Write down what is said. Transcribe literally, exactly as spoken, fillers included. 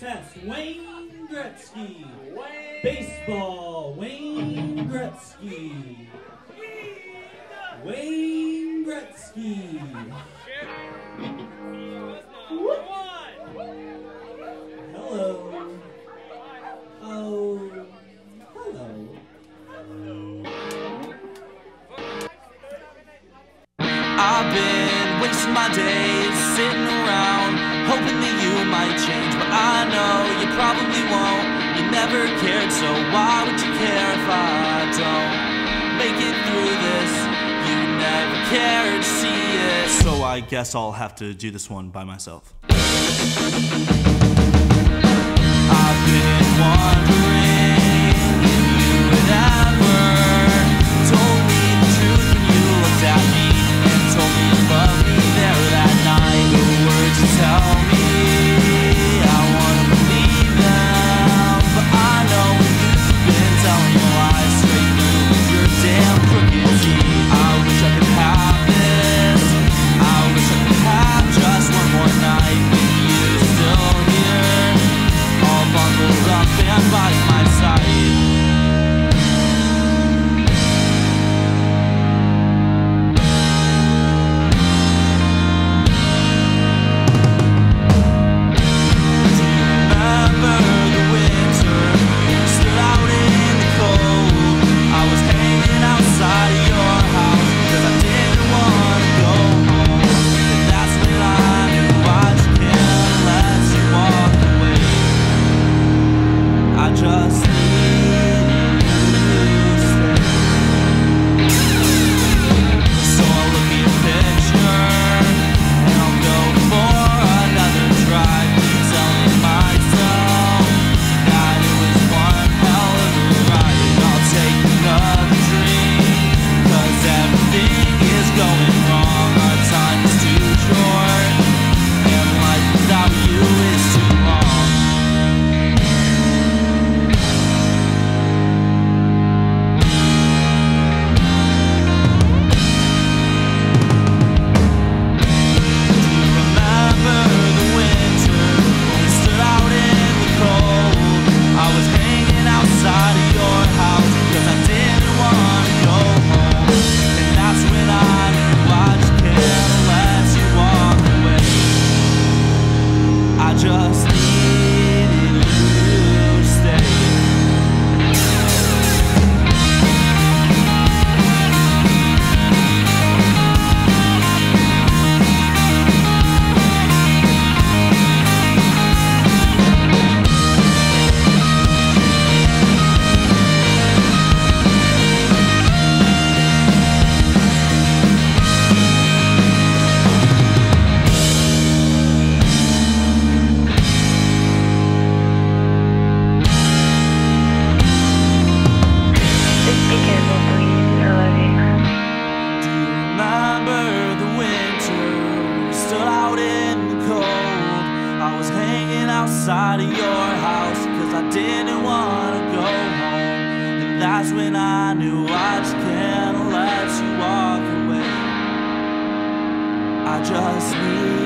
test. Wayne Gretzky. Baseball, Wayne Gretzky. Wayne Gretzky. Hello. Oh, hello. I've been wasting my days sitting around, hoping that you might change, but I know you probably won't. You never cared, so why would you care if I don't make it through this? You never cared to see it, so I guess I'll have to do this one by myself. I've been wondering if you would ever told me the truth when you looked at me and told me you loved me there that night. The words you tell me, I wanna believe them, but I know you've been telling me lies straight through your damn crooked teeth. I wish I could have this, I wish I could have just one more night with you still here, all bundled up and by my side. Outside of your house, cause I didn't wanna go home. And that's when I knew I just can't let you walk away. I just need